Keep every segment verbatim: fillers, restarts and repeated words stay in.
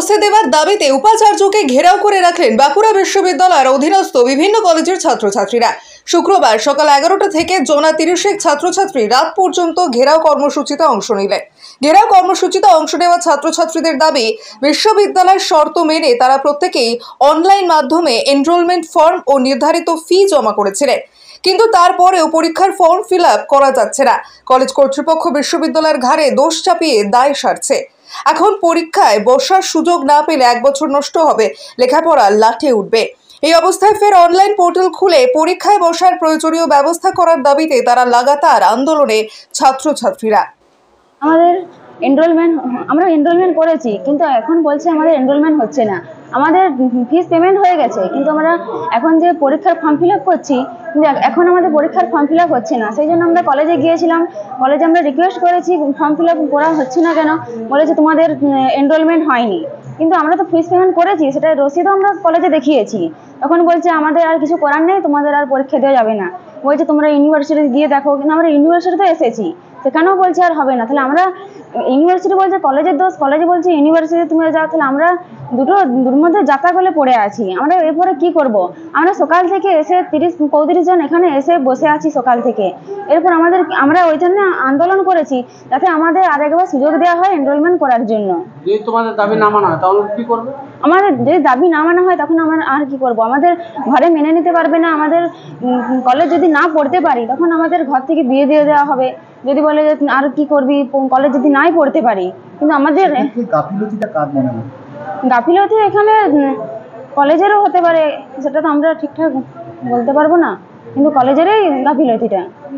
বসতে দেওয়ার দাবিতে উপাচার্যকে ঘেরাও করে রাখলেন বাঁকুড়া বিশ্ববিদ্যালয়ের অধীনস্থ বিভিন্ন কলেজের ছাত্রছাত্রীরা। শুক্রবার সকাল এগারোটা থেকে জোনা তিরিশেক ছাত্রছাত্রী রাত পর্যন্ত ঘেরাও কর্মসূচিতে অংশ নিলেন। ঘেরাও কর্মসূচিতে অংশ নেওয়া ছাত্রছাত্রীদের দাবি, বিশ্ববিদ্যালয়ের শর্ত মেনে তারা প্রত্যেকেই অনলাইন মাধ্যমে এনরোলমেন্ট ফর্ম ও নির্ধারিত ফি জমা করেছিলেন, কিন্তু তারপরেও পরীক্ষার ফর্ম ফিল আপ করা যাচ্ছে না। কলেজ কর্তৃপক্ষ বিশ্ববিদ্যালয়ের ঘাড়ে দোষ চাপিয়ে দায় সারছে। এখন পরীক্ষায় বসার সুযোগ না পেলে এক বছর নষ্ট হবে, লেখাপড়া লাটে উঠবে। এই অবস্থায় ফের অনলাইন পোর্টাল খুলে পরীক্ষায় বসার প্রয়োজনীয় ব্যবস্থা করার দাবিতে তারা লাগাতার আন্দোলনে ছাত্রছাত্রীরা। আমাদের এনরোলমেন্ট আমরা এনরোলমেন্ট করেছি, কিন্তু এখন বলছে আমাদের এনরোলমেন্ট হচ্ছে না। আমাদের ফিস পেমেন্ট হয়ে গেছে, কিন্তু আমরা এখন যে পরীক্ষার ফর্ম ফিল আপ করছি, কিন্তু এখন আমাদের পরীক্ষার ফর্ম ফিল আপ হচ্ছে না। সেই জন্য আমরা কলেজে গিয়েছিলাম, কলেজে আমরা রিকোয়েস্ট করেছি ফর্ম ফিল আপ করা হচ্ছে না কেন, বলেছে তোমাদের এনরোলমেন্ট হয়নি। কিন্তু আমরা তো ফিস পেমেন্ট করেছি, সেটা রসিদও আমরা কলেজে দেখিয়েছি। তখন বলছে আমাদের আর কিছু করার নেই, তোমাদের আর পরীক্ষা দেওয়া যাবে না। বলছে তোমরা ইউনিভার্সিটি দিয়ে দেখো, কিন্তু আমরা ইউনিভার্সিটিতে এসেছি, সেখানেও বলছে আর হবে না। তাহলে আমরা ইউনিভার্সিটি বলছে কলেজের দোষ, কলেজে বলছে ইউনিভার্সিটি তুমি যাও। তাহলে আমরা দুটো দুটোর মধ্যে যাতা করে পড়ে আছি। আমরা এরপরে কি করব? আমরা সকাল থেকে এসে তিরিশ পঁয়ত্রিশ জন এখানে এসে বসে আছি সকাল থেকে। এরপর আমাদের আমরা ওই জন্য আন্দোলন করেছি, যাতে আমাদের আরেকবার সুযোগ দেওয়া হয় এনরোলমেন্ট করার জন্য। যদি তোমাদের দাবি না মানা হয় তাহলে কি করবে? আমাদের যদি দাবি না মানা হয় তখন আমরা আর কি করব? আমাদের ঘরে মেনে নিতে পারবে না। আমাদের কলেজ যদি না পড়তে পারি তখন আমাদের ঘর থেকে বিয়ে দিয়ে দেওয়া হবে। যদি বলে যে আর কি করবি, কলেজ যদি নাই পড়তে পারি। কিন্তু আমাদের গাফিলতিটা কার মনে হয়? গাফিলতি এখানে কলেজেরও হতে পারে, সেটা তো আমরা ঠিকঠাক বলতে পারবো না, কিন্তু কলেজেরই গাফিলতিটা।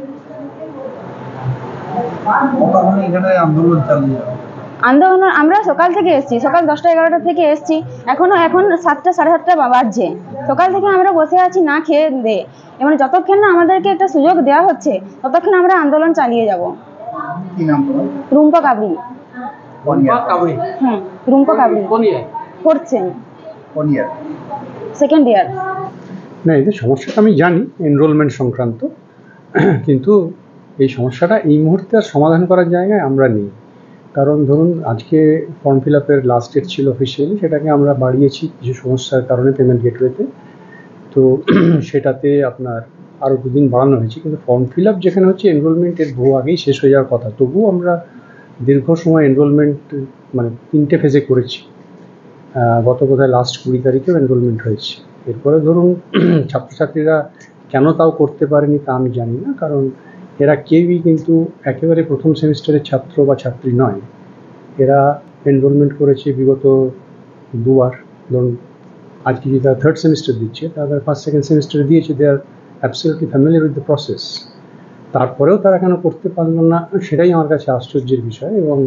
আন্দোলন চালিয়ে আন্দোলন আমরা সকাল থেকে এসেছি, সকাল দশটা এগারোটা থেকে এসেছি, এখনো এখন সাতটা সাড়ে সাতটা বাজছে। সকাল থেকে আমরা বসে আছি না খেয়ে দে। এবার যতক্ষণ না আমাদেরকে একটা সুযোগ দেওয়া হচ্ছে ততক্ষণ আমরা আন্দোলন চালিয়ে যাব। কি নাম তোমার? রুম্পা কাবড়ি। রুম্পা কাবড়ি? হ্যাঁ, রুম্পা কাবড়ি। কোন ইয়ার? ফোর্থ সেম, কোন ইয়ার? Second year. না, এদের সমস্যাটা আমি জানি এনরোলমেন্ট সংক্রান্ত, কিন্তু এই সমস্যাটা এই মুহূর্তে আর সমাধান করার জায়গায় আমরা নেই। কারণ ধরুন আজকে ফর্ম ফিল আপের লাস্ট ডেট ছিল অফিসিয়ালি, সেটাকে আমরা বাড়িয়েছি কিছু সমস্যার কারণে পেমেন্ট গেটওয়েতে। তো সেটাতে আপনার আরও দুদিন বাড়ানো হয়েছে, কিন্তু ফর্ম ফিল আপ যেখানে হচ্ছে এনরোলমেন্টের বহু আগেই শেষ হয়ে যাওয়ার কথা, তবুও আমরা দীর্ঘ সময় এনরোলমেন্ট মানে তিনটে ফেজে করেছি। গত বোধহয় লাস্ট কুড়ি তারিখেও এনরোলমেন্ট হয়েছে। এরপরে ধরুন ছাত্রছাত্রীরা কেন তাও করতে পারেনি তা আমি জানি না, কারণ এরা কেউই কিন্তু একেবারে প্রথম সেমিস্টারের ছাত্র বা ছাত্রী নয়। এরা এনরোলমেন্ট করেছে বিগত দুবার। ধরুন আজকে যদি তারা থার্ড সেমিস্টার দিচ্ছে, তারা ফার্স্ট সেকেন্ড সেমিস্টারে দিয়েছে, they are absolutely familiar with the process. তারপরেও তারা কেন করতে পারল না, সেটাই আমার কাছে আশ্চর্যের বিষয়। এবং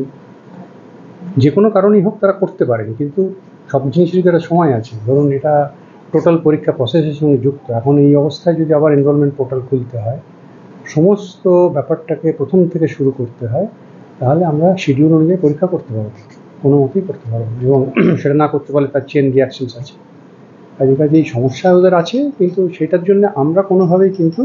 যে কোনো কারণেই হোক তারা করতে পারেনি, কিন্তু সব জিনিসেরই তো একটা সময় আছে। ধরুন এটা টোটাল পরীক্ষা প্রসেসের সঙ্গে যুক্ত। এখন এই অবস্থায় যদি আবার এনরোলমেন্ট পোর্টাল খুলতে হয়, সমস্ত ব্যাপারটাকে প্রথম থেকে শুরু করতে হয়, তাহলে আমরা শিডিউল অনুযায়ী পরীক্ষা করতে পারবো, কোনো মতেই করতে পারবো না। এবং সেটা না করতে পারলে তার চেন রিয়াকশনস আছে, কাজে কাজে এই সমস্যা ওদের আছে। কিন্তু সেটার জন্য আমরা কোনোভাবেই কিন্তু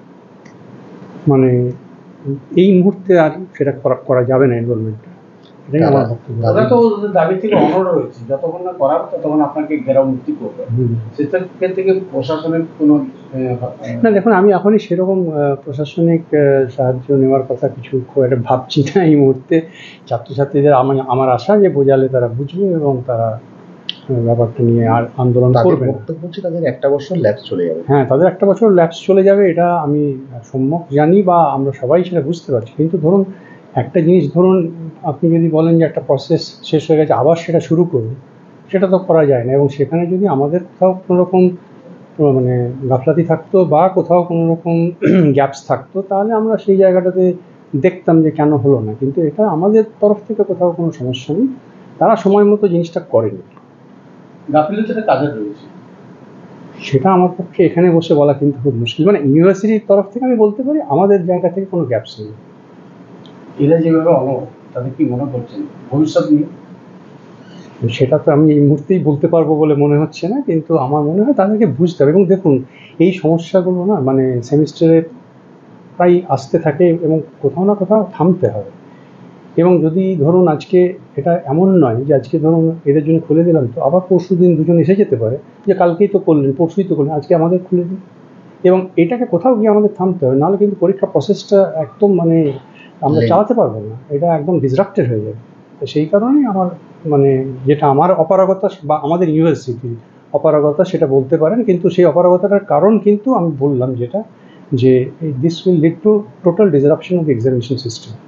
মানে এই মুহূর্তে আর সেটা করা যাবে না এনরোলমেন্টটা, এটাই আমার বক্তব্য। ওরা তো ওদের দাবি থেকে অনড় রয়েছে, যতক্ষণ না করাবে ততক্ষণ আপনাকে ঘেরাও মুক্তি করবে। সেটার থেকে প্রশাসনের কোনো না, দেখুন আমি এখনই সেরকম প্রশাসনিক সাহায্য নেওয়ার কথা কিছু খুব একটা ভাবছি না এই মুহূর্তে। ছাত্রছাত্রীদের আমার আমার আশা যে বোঝালে তারা বুঝবে এবং তারা ব্যাপারটা নিয়ে আর আন্দোলন করবে। বক্তব্য হচ্ছে তাদের একটা বছর ল্যাপস চলে যাবে। হ্যাঁ, তাদের একটা বছর ল্যাপস চলে যাবে, এটা আমি সম্যক জানি বা আমরা সবাই সেটা বুঝতে পারছি। কিন্তু ধরুন একটা জিনিস, ধরুন আপনি যদি বলেন যে একটা প্রসেস শেষ হয়ে গেছে আবার সেটা শুরু করুন, সেটা তো করা যায় না। এবং সেখানে যদি আমাদের কোথাও কোনো রকম মানে গাফলাতি থাকতো বা কোথাও কোনো রকম গ্যাপস থাকতো, তাহলে আমরা সেই জায়গাটাতে দেখতাম যে কেন হলো না। কিন্তু এটা আমাদের তরফ থেকে কোথাও কোনো সমস্যা নেই, তারা সময় মতো জিনিসটা করেনি। গাফিলতিটা কাজে রয়েছে, সেটা আমার পক্ষে এখানে বসে বলা কিন্তু খুব মুশকিল। মানে ইউনিভার্সিটির তরফ থেকে আমি বলতে পারি আমাদের জায়গা থেকে কোনো গ্যাপস নেই। এরা যেভাবে অনড়, তাদের কি মনে করছেন ভবিষ্যৎ নিয়ে? সেটা তো আমি এই মুহূর্তেই বলতে পারবো বলে মনে হচ্ছে না, কিন্তু আমার মনে হয় তাদেরকে বুঝতে হবে। এবং দেখুন এই সমস্যাগুলো না মানে সেমিস্টারে প্রায় আসতে থাকে এবং কোথাও না কোথাও থামতে হবে। এবং যদি ধরুন আজকে এটা এমন নয় যে আজকে ধরুন এদের জন্য খুলে দিলাম, তো আবার পরশু দিন দুজন এসে যেতে পারে যে কালকেই তো করলেন, পরশুই তো করলেন, আজকে আমাদের খুলে দিন। এবং এটাকে কোথাও গিয়ে আমাদের থামতে হবে, নাহলে কিন্তু পরীক্ষা প্রসেসটা একদম মানে আমরা Late. চালাতে পারবো না, এটা একদম ডিসরাপ্টেড হয়ে যাবে। তো সেই কারণেই আমার মানে যেটা আমার অপারগতা বা আমাদের ইউনিভার্সিটির অপারগতা সেটা বলতে পারেন, কিন্তু সেই অপারগতাটার কারণ কিন্তু আমি বললাম যেটা, যে this will lead to total disruption of examination system.